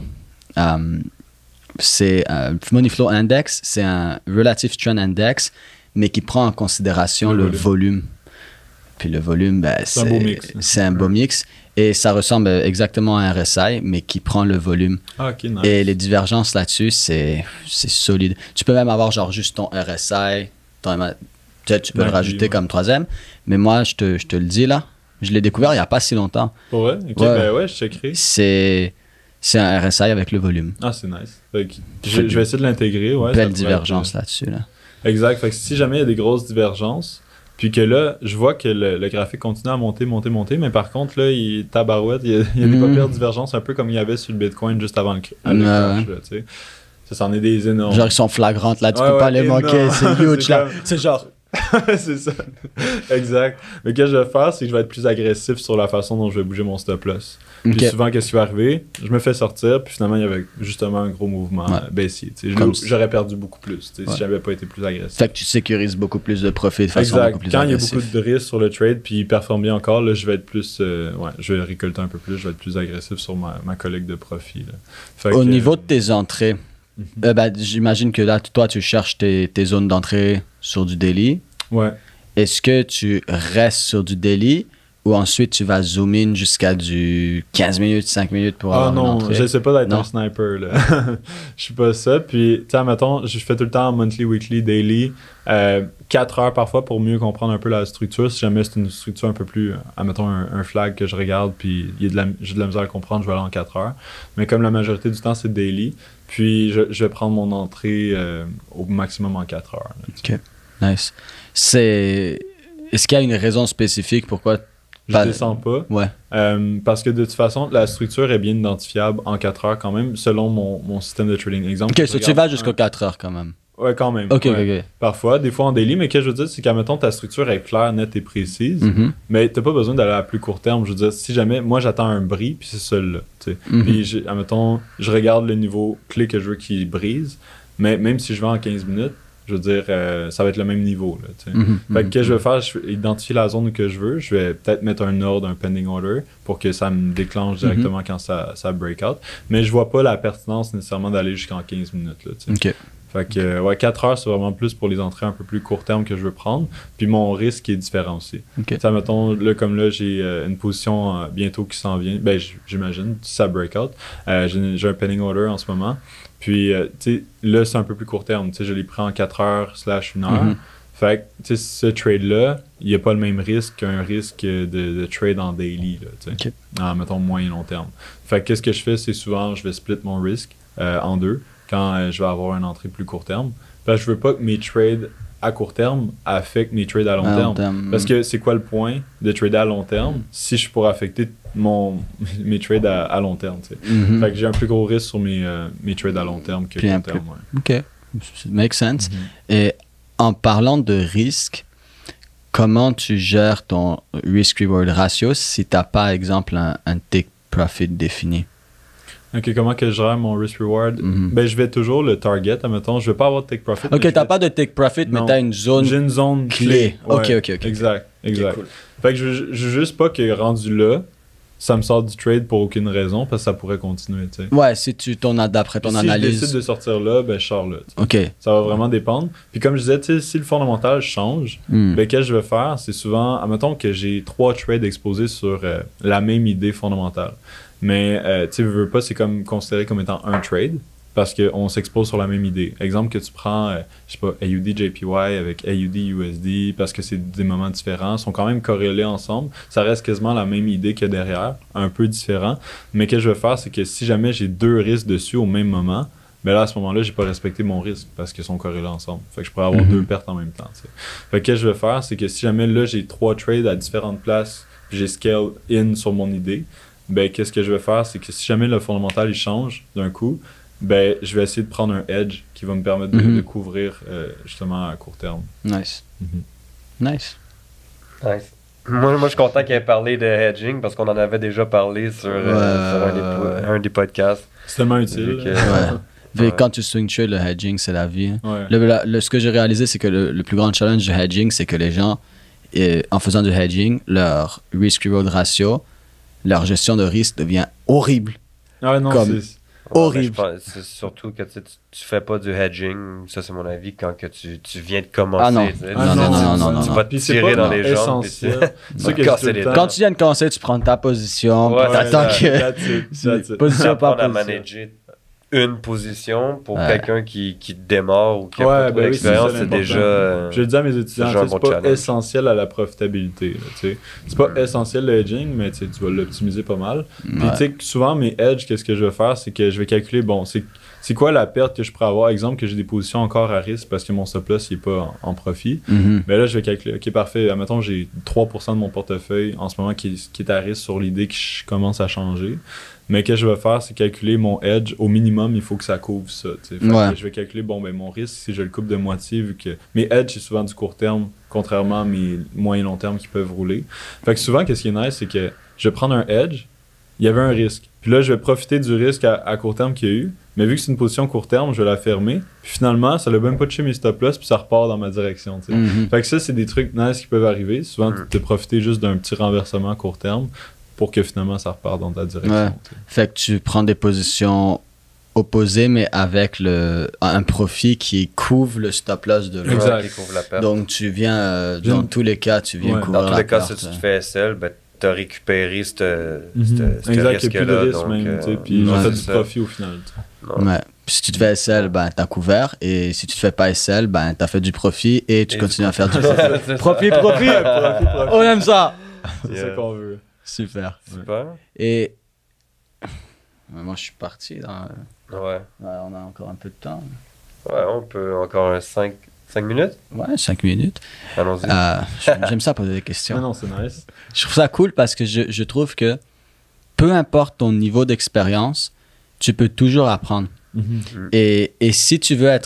Money Flow Index, c'est un Relative Trend Index, mais qui prend en considération le volume. Puis le volume, c'est un beau mix. C'est un beau mix. Et ça ressemble exactement à un RSI, mais qui prend le volume. Ah, ok, nice. Et les divergences là-dessus, c'est solide. Tu peux même avoir genre juste ton RSI, tu peux le rajouter comme troisième. Mais moi, je te le dis là, je l'ai découvert il n'y a pas si longtemps. Ouais, ok, je checkerai. C'est un RSI avec le volume. Ah, c'est nice. Je vais essayer de l'intégrer. Ouais, belle divergence là-dessus. Là. Exact. Fait que si jamais il y a des grosses divergences, puis que là, je vois que le graphique continue à monter, mais par contre, là, il tabarouette, il y a des pas pires divergences, un peu comme il y avait sur le Bitcoin juste avant le crash. Là, tu sais. Ça, c'en est des énormes. Genre, ils sont flagrantes là, tu peux pas les manquer, c'est huge là. C'est genre... c'est ça. Exact. Mais ce que je vais faire, c'est que je vais être plus agressif sur la façon dont je vais bouger mon stop loss. Puis souvent, qu'est-ce qui va arriver? Je me fais sortir, puis finalement, il y avait justement un gros mouvement baissier. J'aurais perdu beaucoup plus si j'avais pas été plus agressif. Fait que tu sécurises beaucoup plus de profit de façon beaucoup plus Quand agressive. il y a beaucoup de risques sur le trade, puis il performe bien encore, là, je vais être plus... je vais récolter un peu plus, je vais être plus agressif sur ma collecte de profit. Au niveau de tes entrées, j'imagine que là, toi, tu cherches tes zones d'entrée sur du daily. Ouais. Est-ce que tu restes sur du daily ou ensuite tu vas zoom in jusqu'à du 15 minutes, 5 minutes pour avoir une entrée? Je sais pas d'être un sniper, là. Je suis pas ça. Puis, tu sais, mettons, je fais tout le temps monthly, weekly, daily, 4 heures parfois pour mieux comprendre un peu la structure. Si jamais c'est une structure un peu plus, admettons, un flag que je regarde, puis j'ai de la misère à le comprendre, je vais aller en 4 heures. Mais comme la majorité du temps, c'est daily, puis je vais prendre mon entrée au maximum en 4 heures. Là, OK. Nice. Est-ce qu'il y a une raison spécifique pourquoi je descends pas? Ouais. Parce que de toute façon, la structure est bien identifiable en 4 heures quand même, selon mon système de trading. Exemple, OK, tu vas jusqu'aux 4 heures quand même. Ouais, quand même. OK. Parfois, des fois en daily, mais ce que je veux dire, c'est qu'à mettons ta structure est claire, nette et précise, mais t'as pas besoin d'aller à plus court terme. Je veux dire, si jamais, moi j'attends un bris, puis c'est celui-là. Puis, admettons, je regarde le niveau clé que je veux qu'il brise, mais même si je vais en 15 minutes, je veux dire, ça va être le même niveau. Là, fait que, je vais faire, je vais identifier la zone que je veux. Je vais peut-être mettre un ordre, un pending order, pour que ça me déclenche directement quand ça break out. Mais je vois pas la pertinence nécessairement d'aller jusqu'en 15 minutes. Là, fait que, 4 heures, c'est vraiment plus pour les entrées un peu plus court terme que je veux prendre. Puis mon risque est différent aussi. Mettons, là, comme là, j'ai une position bientôt qui s'en vient. Ben, j'imagine, si ça break out. J'ai un pending order en ce moment. Puis, tu sais, là, c'est un peu plus court terme. Tu sais, je l'ai pris en 4 heures / 1 heure. Fait que, tu sais, ce trade-là, il n'y a pas le même risque qu'un risque de trade en daily, là, tu sais. Mettons, moyen long terme. Fait que, qu'est-ce que je fais, c'est souvent, je vais split mon risque en deux quand je vais avoir une entrée plus court terme. Parce que je veux pas que mes trades à court terme affectent mes trades à long terme. Parce que c'est quoi le point de trader à long terme si je pourrais affecter mes trades à long terme, tu sais. Fait que j'ai un plus gros risque sur mes trades à long terme que court terme. OK. Make sense. Et en parlant de risque, comment tu gères ton risk-reward ratio si tu n'as pas, par exemple, un take profit défini? OK, comment que je gère mon risk-reward? Ben, je vais toujours le target, admettons. Je ne vais pas avoir de take profit. OK, tu n'as pas de take profit, mais tu as une zone j'ai une zone clé. Ouais. OK. Exact. Okay, cool. Fait que je veux juste pas que rendu là, ça me sort du trade pour aucune raison, parce que ça pourrait continuer, tu sais. Ouais, si tu d'après ton analyse. Si je décide de sortir là, ben je sors là. OK. Ça va vraiment dépendre. Puis comme je disais, tu sais, si le fondamental change, ben qu'est-ce que je vais faire? C'est souvent, admettons que j'ai 3 trades exposés sur la même idée fondamentale. Mais, tu sais, veux pas, c'est comme considéré comme étant un trade. parce qu'on s'expose sur la même idée. Exemple que tu prends, je sais pas, AUD JPY avec AUD USD, parce que c'est des moments différents, sont quand même corrélés ensemble. Ça reste quasiment la même idée qu'il y a derrière, un peu différent. Mais ce que je veux faire, c'est que si jamais j'ai 2 risques dessus au même moment, mais là, à ce moment-là, j'ai pas respecté mon risque parce qu'ils sont corrélés ensemble. Fait que je pourrais avoir 2 pertes en même temps. T'sais. Fait que ce que je veux faire, c'est que si jamais là, j'ai 3 trades à différentes places, puis j'ai scale in sur mon idée, ben qu'est-ce que je vais faire, c'est que si jamais le fondamental il change d'un coup, ben je vais essayer de prendre un edge qui va me permettre de couvrir justement à court terme. Nice. Nice. Nice. Moi, je suis content qu'il ait parlé de hedging parce qu'on en avait déjà parlé sur un des podcasts. C'est tellement utile. Quand tu swing trade, le hedging, c'est la vie. Ouais. Ce que j'ai réalisé, c'est que le plus grand challenge du hedging, c'est que les gens, en faisant du hedging, leur risk-reward ratio, leur gestion de risque devient horrible. Ah non, c'est horrible. C'est surtout que tu fais pas du hedging, ça c'est mon avis, quand que tu viens de commencer. Ah non. Non. Tu vas te tirer dans les jambes. Quand tu viens de commencer, tu prends ta position, t'attends que... Position par position. Manager une position pour quelqu'un qui démarre ou qui a pas trop d'expérience, c'est déjà. Je le dis à mes étudiants, c'est pas essentiel à la profitabilité. C'est pas essentiel le hedging, mais tu vas l'optimiser pas mal. Puis souvent, mes hedges, qu'est-ce que je vais faire, c'est que je vais calculer, bon, c'est quoi la perte que je pourrais avoir? Exemple, que j'ai des positions encore à risque parce que mon stop loss n'est pas en profit. Mais là, je vais calculer, ok, parfait, admettons, j'ai 3% de mon portefeuille en ce moment qui est à risque sur l'idée que je commence à changer. Mais ce que je vais faire, c'est calculer mon edge. Au minimum, il faut que ça couvre ça. Je vais calculer, mon risque, si je le coupe de moitié, vu que mes edges, c'est souvent du court terme, contrairement à mes moyen long terme qui peuvent rouler. Fait que souvent, qu'est-ce qui est nice, c'est que je vais prendre un edge, il y avait un risque. Puis là, je vais profiter du risque à court terme qu'il y a eu. Mais vu que c'est une position court terme, je vais la fermer. Puis finalement, ça l'a même pas touché mes stop loss, puis ça repart dans ma direction. Fait que ça, c'est des trucs nice qui peuvent arriver. Souvent, tu profiter juste d'un petit renversement à court terme pour que finalement ça repart dans ta direction. Fait que tu prends des positions opposées, mais avec un profit qui couvre le stop loss de l'autre. Exact. Qui couvre la perte. Donc tu viens, dans tous les cas, tu viens couvrir dans tous les cas, perte. si tu te fais SL, ben, tu as récupéré ce exact, il n'y a plus de risque donc, même. Puis j'en fais du profit au final. Ouais. Puis si tu te fais SL, ben, tu as couvert. Et si tu te fais pas SL, ben, tu as fait du profit et tu continues à faire du profit. Profit. On aime ça. C'est ça qu'on veut. Super. Et moi, je suis parti. On a encore un peu de temps. Ouais, on peut encore 5 minutes? Ouais, 5 minutes. Allons-y. J'aime ça poser des questions. Non, c'est nice. Je trouve ça cool parce que je trouve que peu importe ton niveau d'expérience, tu peux toujours apprendre. Et si tu veux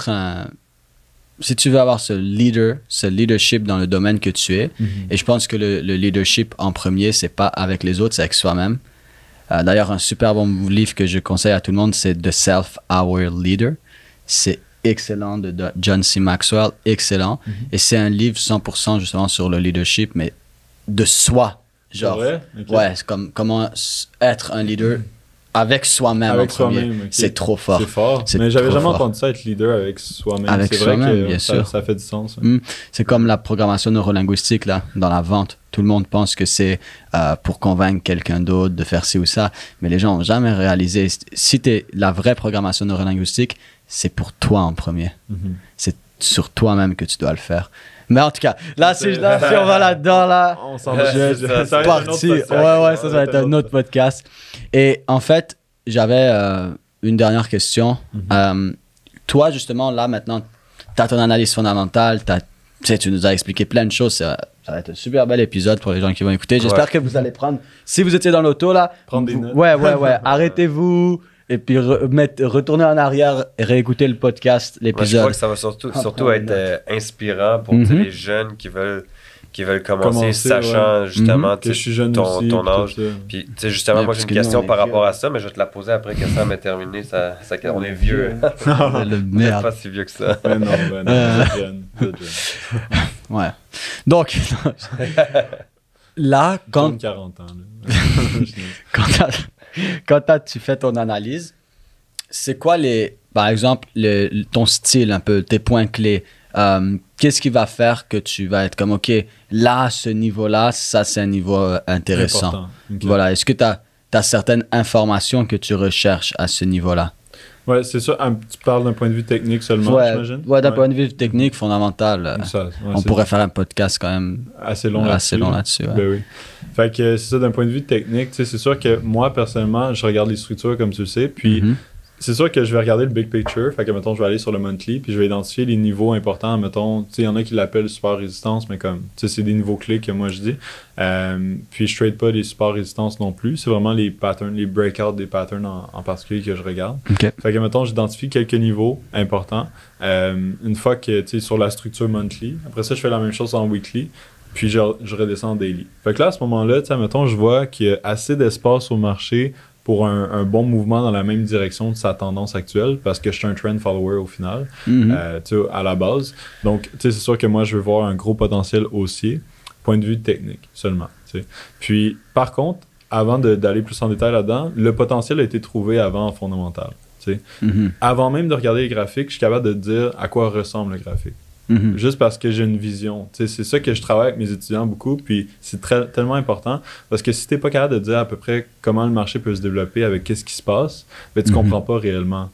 si tu veux avoir ce leadership dans le domaine que tu es, et je pense que le leadership en premier, c'est pas avec les autres, c'est avec soi-même. D'ailleurs, un super bon livre que je conseille à tout le monde, c'est The Self-Aware Leader. C'est excellent, de John C. Maxwell, excellent. Et c'est un livre 100% justement sur le leadership, mais de soi. Genre, ouais, c'est comme comment être un leader avec soi-même en premier. C'est trop fort. C'est fort. Mais j'avais jamais entendu ça, être leader avec soi-même. Avec soi-même, bien sûr. Ça fait du sens. C'est comme la programmation neurolinguistique là, dans la vente. Tout le monde pense que c'est pour convaincre quelqu'un d'autre de faire ci ou ça. Mais les gens n'ont jamais réalisé. Si tu es la vraie programmation neurolinguistique, c'est pour toi en premier. C'est sur toi-même que tu dois le faire. Mais en tout cas, là, si on va là-dedans, là, on s'en va. C'est parti. Ouais, ça va être un autre podcast. Et en fait, j'avais une dernière question. Toi, justement, là, maintenant, tu as ton analyse fondamentale, tu nous as expliqué plein de choses. Ça va être un super bel épisode pour les gens qui vont écouter. J'espère que vous allez prendre, si vous étiez dans l'auto, là, prendre des notes. Ouais, arrêtez-vous. Et puis retourner en arrière et réécouter le podcast, l'épisode. Je crois que ça va surtout être inspirant pour les jeunes qui veulent commencer sachant justement que je suis jeune aussi, ton âge. Puis justement, moi j'ai une question par rapport à ça, mais je vais te la poser après que ça m'ait terminé. On est vieux. Le On n'est merde. pas si vieux que ça. Non, jeune. Ouais. Donc, là, quand... 40 ans. Là. Quand tu fais ton analyse, c'est quoi par exemple, ton style un peu, tes points clés? Qu'est-ce qui va faire que tu vas être comme, OK, là, ce niveau-là, ça, c'est un niveau intéressant. Okay. Voilà. Est-ce que tu as certaines informations que tu recherches à ce niveau-là? Ouais, c'est ça. Tu parles d'un point de vue technique seulement, j'imagine? Ouais, d'un point de vue technique, fondamental. On pourrait faire un podcast quand même assez long là-dessus. Ouais. Ben oui. Fait que c'est ça, d'un point de vue technique, c'est sûr que moi, personnellement, je regarde les structures comme tu le sais, puis c'est sûr que je vais regarder le big picture. Fait que, mettons, je vais aller sur le monthly, puis je vais identifier les niveaux importants. Mettons, tu sais, il y en a qui l'appellent support résistance, mais comme, tu sais, c'est des niveaux clés que moi je dis. Puis je trade pas les supports résistance non plus. C'est vraiment les patterns, les breakouts des patterns en particulier que je regarde. Okay. Fait que, mettons, j'identifie quelques niveaux importants. Une fois que, tu sais, sur la structure monthly, après ça, je fais la même chose en weekly. Puis je redescends en daily. Fait que là, à ce moment-là, tu sais, mettons, je vois qu'il y a assez d'espace au marché pour un bon mouvement dans la même direction de sa tendance actuelle, parce que je suis un trend follower au final, tu sais, à la base. Donc, tu sais, c'est sûr que moi, je veux voir un gros potentiel haussier, point de vue technique seulement. Tu sais. Puis, par contre, avant d'aller plus en détail là-dedans, le potentiel a été trouvé avant en fondamental. Tu sais. Avant même de regarder les graphiques, je suis capable de te dire à quoi ressemble le graphique. Juste parce que j'ai une vision. C'est ça que je travaille avec mes étudiants beaucoup, puis c'est tellement important, parce que si t'es pas capable de dire à peu près comment le marché peut se développer avec qu'est-ce qui se passe, ben tu comprends pas réellement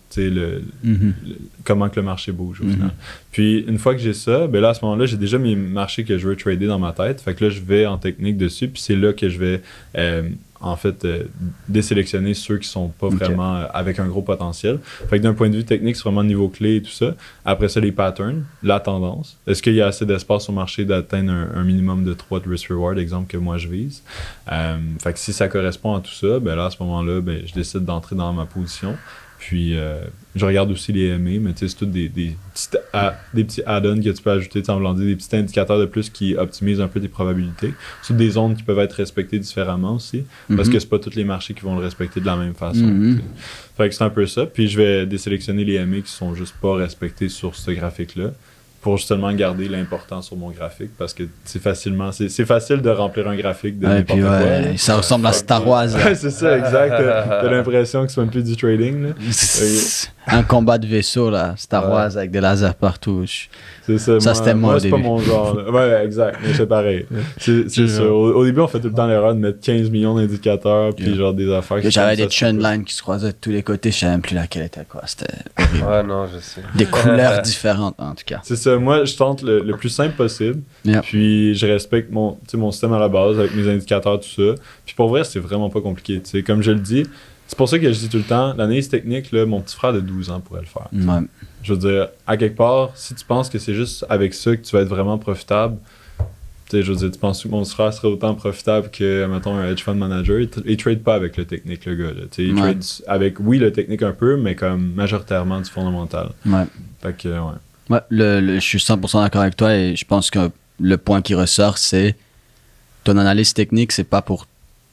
comment que le marché bouge au final. Puis une fois que j'ai ça, ben là à ce moment-là, j'ai déjà mes marchés que je veux trader dans ma tête, fait que là je vais en technique dessus, puis c'est là que je vais en fait désélectionner ceux qui sont pas vraiment avec un gros potentiel. Fait que d'un point de vue technique, c'est vraiment le niveau clé et tout ça. Après ça, les patterns, la tendance. Est-ce qu'il y a assez d'espace au marché d'atteindre un minimum de 3 de risk-reward, exemple que moi je vise. Fait que si ça correspond à tout ça, ben là à ce moment-là, ben, je décide d'entrer dans ma position. Puis je regarde aussi les MA, mais tu sais, c'est tous des petits add-ons que tu peux ajouter, en voulant dire des petits indicateurs de plus qui optimisent un peu tes probabilités. C'est des zones qui peuvent être respectées différemment aussi, parce que c'est pas tous les marchés qui vont le respecter de la même façon. Fait que c'est un peu ça. Puis je vais désélectionner les MA qui sont juste pas respectés sur ce graphique-là, pour justement garder l'important sur mon graphique, parce que c'est facile de remplir un graphique de n'importe quoi. Là. Ça ressemble à Star Wars. C'est ça, exact. T'as l'impression que c'est même plus du trading. Là. Un combat de vaisseau, là, Star Wars, avec des lasers partout. C'est ça. Ça, c'était moi au c'est début. pas mon genre. Là. Ouais, exact. Mais c'est pareil. C'est sûr. Au début, on fait tout le temps l'erreur de mettre 15 millions d'indicateurs, puis genre des affaires. J'avais des trendlines qui se croisaient de tous les côtés. Je savais même plus laquelle était quoi. C'était horrible. Ouais, non, je sais. Des couleurs différentes, en tout cas. C'est ça. Moi, je tente le plus simple possible. Puis je respecte mon système à la base avec mes indicateurs, tout ça. Puis pour vrai, c'est vraiment pas compliqué. T'sais. Comme je le dis, c'est pour ça que je dis tout le temps, l'analyse technique, là, mon petit frère de 12 ans pourrait le faire. Ouais. Je veux dire, à quelque part, si tu penses que c'est juste avec ça que tu vas être vraiment profitable, tu sais, je veux dire, tu penses que mon petit frère serait autant profitable que, mettons, un hedge fund manager, il trade pas avec le technique, le gars. Là. Il trade avec, oui, le technique un peu, mais comme majoritairement du fondamental. Ouais. Fait que, ouais. Ouais, je suis 100% d'accord avec toi et je pense que le point qui ressort, c'est ton analyse technique, c'est pas pour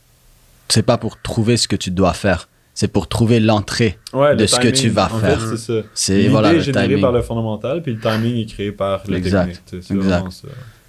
trouver ce que tu dois faire. C'est pour trouver l'entrée de ce que tu vas faire. En fait, c'est ça. C'est l'idée voilà, est générée par le fondamental, puis le timing est créé par le technique. C'est vraiment ça.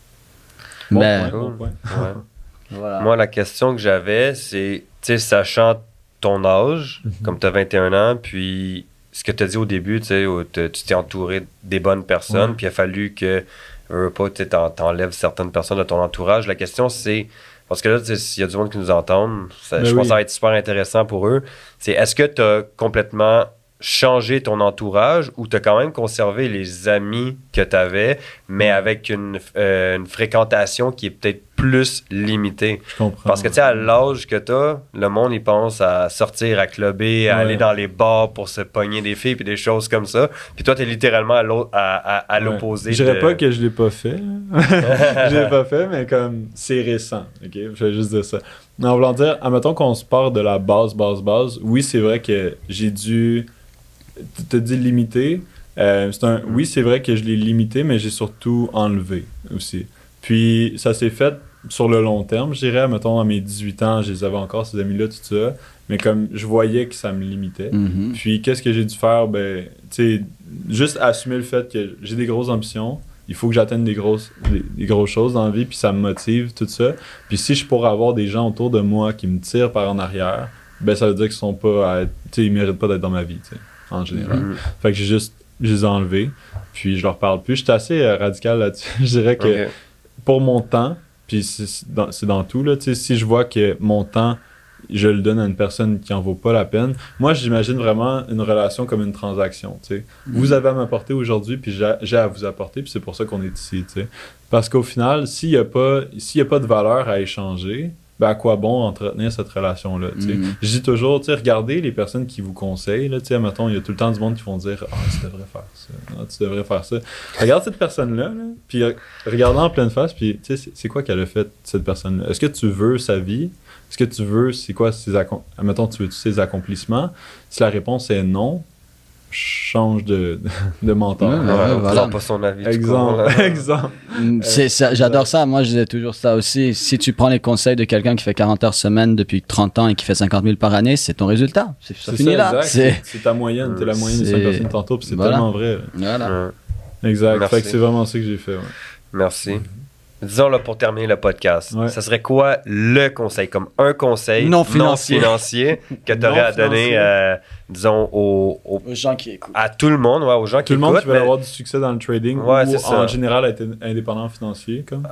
Bon point. Ouais. Voilà. Moi, la question que j'avais, c'est, tu sais, sachant ton âge, comme tu as 21 ans, puis ce que tu as dit au début, tu sais, où tu t'es entouré des bonnes personnes, puis il a fallu que, tu t'enlèves certaines personnes de ton entourage. La question, c'est, parce que là, s'il y a du monde qui nous entend, je pense que ça va être super intéressant pour eux. C'est est-ce que tu as complètement changé ton entourage ou tu as quand même conservé les amis que tu avais, mais avec une fréquentation qui est peut-être plus limitée? Je comprends. Parce que tu sais, à l'âge que tu as, le monde, il pense à sortir, à clubber, à aller dans les bars pour se pogner des filles puis des choses comme ça. Puis toi, tu es littéralement à l'opposé. Je dirais pas que je l'ai pas fait. Je l'ai pas fait, mais comme c'est récent. Ok, je vais juste dire ça. En voulant dire, admettons qu'on se part de la base. Oui, c'est vrai que j'ai dû. Tu te dis limité. Oui, c'est vrai que je l'ai limité, mais j'ai surtout enlevé aussi. Puis ça s'est fait sur le long terme, je dirais. Mettons, à mes 18 ans, je les avais encore, ces amis-là, tout ça. Mais comme je voyais que ça me limitait. Puis qu'est-ce que j'ai dû faire? Ben, tu sais, juste assumer le fait que j'ai des grosses ambitions. Il faut que j'atteigne des grosses choses dans la vie, puis ça me motive, tout ça. Puis si je pourrais avoir des gens autour de moi qui me tirent par en arrière, ben ça veut dire qu'ils sont pas tu sais, ils méritent pas d'être dans ma vie, tu sais, en général. Fait que je les ai enlevés, puis je leur parle plus. J'étais assez radical là-dessus. Je dirais que pour mon temps, puis c'est dans tout, là, tu sais, si je vois que mon temps je le donne à une personne qui en vaut pas la peine. Moi, j'imagine vraiment une relation comme une transaction, tu sais. Vous avez à m'apporter aujourd'hui, puis j'ai à vous apporter, puis c'est pour ça qu'on est ici, tu sais. Parce qu'au final, s'il y a pas de valeur à échanger, ben à quoi bon entretenir cette relation-là, tu sais. Je dis toujours, tu sais, regardez les personnes qui vous conseillent, là, tu sais, mettons, il y a tout le temps du monde qui vont dire « Ah, tu devrais faire ça, ah, tu devrais faire ça. » Regarde cette personne-là, là, puis regarde-la en pleine face, puis tu sais, c'est quoi qu'elle a fait, cette personne-là? Est-ce que tu veux sa vie? Est-ce que tu veux, c'est quoi mettons, tu veux ses accomplissements? Si la réponse est non, change de mentor. Voilà. Pas son avis. Exemple. J'adore ça. Moi, je disais toujours ça aussi. Si tu prends les conseils de quelqu'un qui fait 40 heures semaine depuis 30 ans et qui fait 50 000 par année, c'est ton résultat. Ça finit là. C'est ta moyenne. T'es la moyenne des 5 personnes tantôt, puis c'est tellement vrai. Voilà. Exact. Fait que c'est vraiment ça que j'ai fait. Ouais. Merci. Disons là pour terminer le podcast, ça serait quoi le conseil, comme un conseil non financier que tu aurais à donner, disons, aux gens qui écoutent. À tout le monde, aux gens qui écoutent. Tout le monde qui veut avoir du succès dans le trading ou en général être indépendant financier, comme?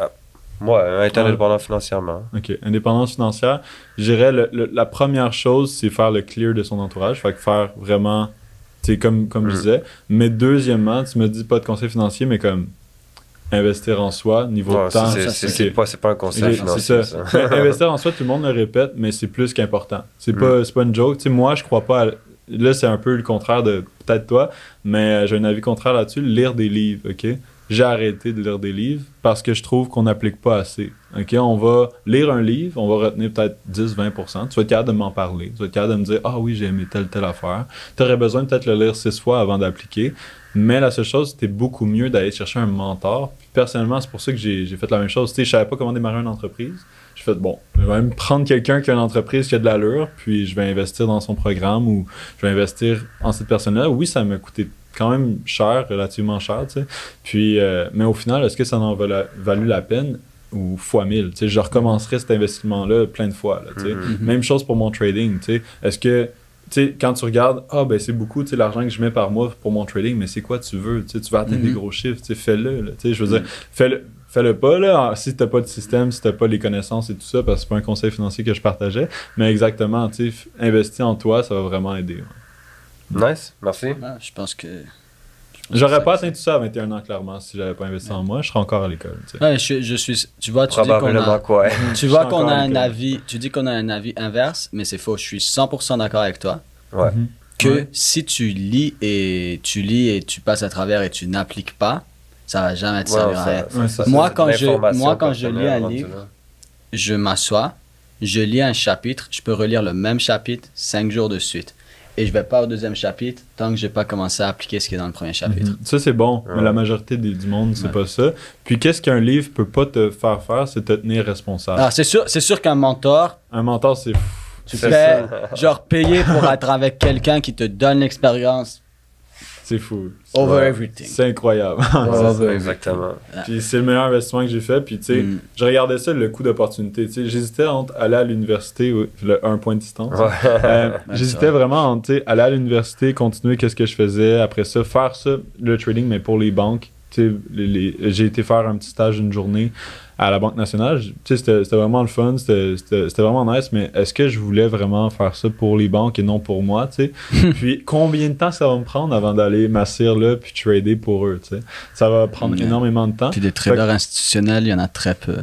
Être indépendant financièrement. OK. Indépendance financière, je dirais la première chose, c'est faire le clear de son entourage. Fait que faire vraiment, tu sais, comme je disais. Mais deuxièmement, tu me dis pas de conseil financier, mais comme investir en soi, niveau de temps. C'est pas un conseil financier. C'est ça. Investir en soi, tout le monde le répète, mais c'est plus qu'important. C'est pas une joke. Tu sais, moi, je crois pas Là, c'est un peu le contraire de peut-être toi, mais j'ai un avis contraire là-dessus. Lire des livres, OK? J'ai arrêté de lire des livres parce que je trouve qu'on n'applique pas assez. OK? On va lire un livre, on va retenir peut-être 10-20%. Tu vas être capable de m'en parler. Tu vas être capable de me dire « Ah oui, j'ai aimé telle affaire. » Tu aurais besoin de peut-être le lire 6 fois avant d'appliquer. Mais la seule chose, c'était beaucoup mieux d'aller chercher un mentor. Puis personnellement, c'est pour ça que j'ai fait la même chose. Tu sais, je savais pas comment démarrer une entreprise. J'ai fait, bon, je vais même prendre quelqu'un qui a une entreprise qui a de l'allure, puis je vais investir dans son programme ou je vais investir en cette personne-là. Oui, ça m'a coûté quand même cher, relativement cher, tu sais. Puis, mais au final, est-ce que ça en a valu la peine? Ou fois 1000, tu sais, je recommencerai cet investissement-là plein de fois, là, tu sais. Même chose pour mon trading, tu sais. Est-ce que tu sais, quand tu regardes, c'est beaucoup, tu sais, l'argent que je mets par mois pour mon trading, mais c'est quoi tu veux? Tu sais, tu vas atteindre des gros chiffres, tu sais, fais-le, là, tu sais, je veux dire, fais-le pas, là, si t'as pas de système, si t'as pas les connaissances et tout ça, parce que c'est pas un conseil financier que je partageais, mais exactement, tu sais, investir en toi, ça va vraiment aider. Ouais. Nice, merci. Ouais, je pense que... J'aurais pas atteint tout ça à 21 ans, clairement, si j'avais pas investi en moi, je serais encore à l'école. Tu sais. Ouais, je suis... Tu vois, probablement quoi. Tu vois qu'on a un avis... Tu dis qu'on a un avis inverse, mais c'est faux. Je suis 100% d'accord avec toi. Ouais. Que si tu lis et tu passes à travers et tu n'appliques pas, ça va jamais te servir à rien. Moi, quand je lis un livre, je m'assois, je lis un chapitre, je peux relire le même chapitre 5 jours de suite. Et je vais pas au deuxième chapitre tant que j'ai pas commencé à appliquer ce qui est dans le premier chapitre. Ça, c'est bon, mais la majorité du monde, c'est pas ça. Puis, qu'est-ce qu'un livre peut pas te faire faire, c'est te tenir responsable. Alors, c'est sûr qu'un mentor... Un mentor, c'est... Tu fais, genre, payer pour être avec quelqu'un qui te donne l'expérience. C'est fou. Over everything. C'est incroyable. Exactement. Puis c'est le meilleur investissement que j'ai fait. Puis tu sais, je regardais ça, le coût d'opportunité. Tu sais, j'hésitais entre aller à l'université ou le 1 point de distance. J'hésitais vraiment entre aller à l'université, continuer qu'est-ce que je faisais. Après ça, faire ça, le trading, mais pour les banques. Tu sais, j'ai été faire un petit stage d'une journée à la Banque nationale. Tu sais, c'était vraiment le fun, c'était vraiment nice, mais est-ce que je voulais vraiment faire ça pour les banques et non pour moi, tu sais? Puis combien de temps ça va me prendre avant d'aller m'asseoir là puis trader pour eux, tu sais? Ça va prendre énormément de temps. Puis des traders institutionnels, il y en a très peu.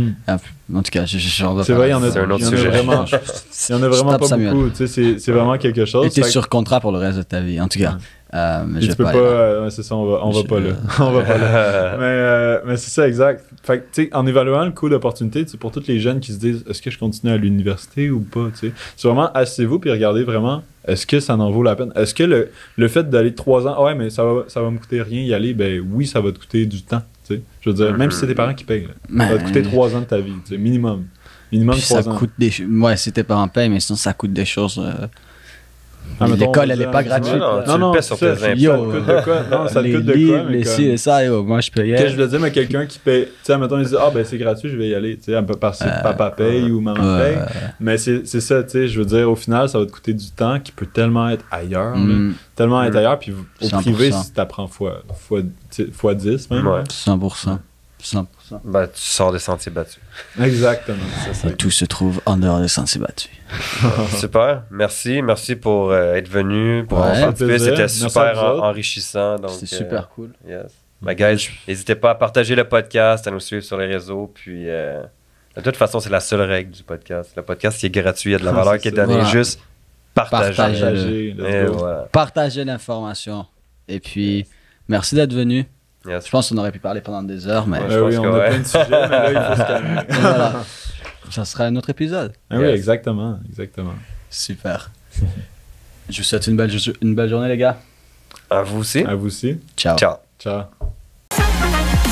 En tout cas, c'est vrai, il y en a vraiment, il y en a vraiment pas beaucoup, tu sais, c'est vraiment quelque chose. Et t'es sur contrat pour le reste de ta vie, en tout cas. Mais tu peux pas, c'est ça, on va pas là. On va pas là. Mais c'est ça, exact. Fait que, tu sais, en évaluant le coût d'opportunité, pour tous les jeunes qui se disent, est-ce que je continue à l'université ou pas, tu sais, c'est vraiment, asseyez-vous puis regardez vraiment, est-ce que ça en vaut la peine? Est-ce que le fait d'aller 3 ans, mais ça va me coûter rien y aller, ben oui, ça va te coûter du temps, tu sais. Je veux dire, même si c'est tes parents qui payent, là, ça va te coûter 3 ans de ta vie, tu sais, minimum. Minimum 3 ans. Coûte ouais, si tes parents payent, mais sinon ça coûte des choses... L'école, elle est pas gratuite. Non, tu le paies sur tes impôts. Ça te coûte de quoi? Non, ça te coûte de quoi? Les ci et ça, moi je payais. Que je le dis, mais quelqu'un qui paye, tu sais, mettons, il dit, c'est gratuit, je vais y aller, tu sais, un peu parce que papa paye ou maman paye. Mais c'est ça, tu sais, je veux dire, au final, ça va te coûter du temps qui peut tellement être ailleurs, tellement être ailleurs, puis au privé, si tu apprends fois 10 même. 100%. 100%. Ben, tu sors des sentiers battus. Exactement. Et tout se trouve en dehors des sentiers battus. Super. Merci pour être venu, pour avoir Ouais. participé. Plaisir. C'était Merci super à vous autres. enrichissant. Donc, C'était super cool. Yes. Ben, guys, n'hésitez pas à partager le podcast, à nous suivre sur les réseaux. Puis, de toute façon, c'est la seule règle du podcast. Le podcast, il est gratuit. Il y a de la valeur qui est donnée. Voilà. Juste partager. Partagez, let's Et go. voilà. Partagez l'information. Et puis, merci d'être venu. Yes. Je pense qu'on aurait pu parler pendant des heures, mais Ouais. Je pense Oui, que on a ouais. plein de sujets, mais là, il faut se calmer. voilà. Ça sera un autre épisode. Ah oui, Yes. exactement. Super. Je vous souhaite une belle journée, les gars. À vous aussi. À vous aussi. Ciao. Ciao. Ciao.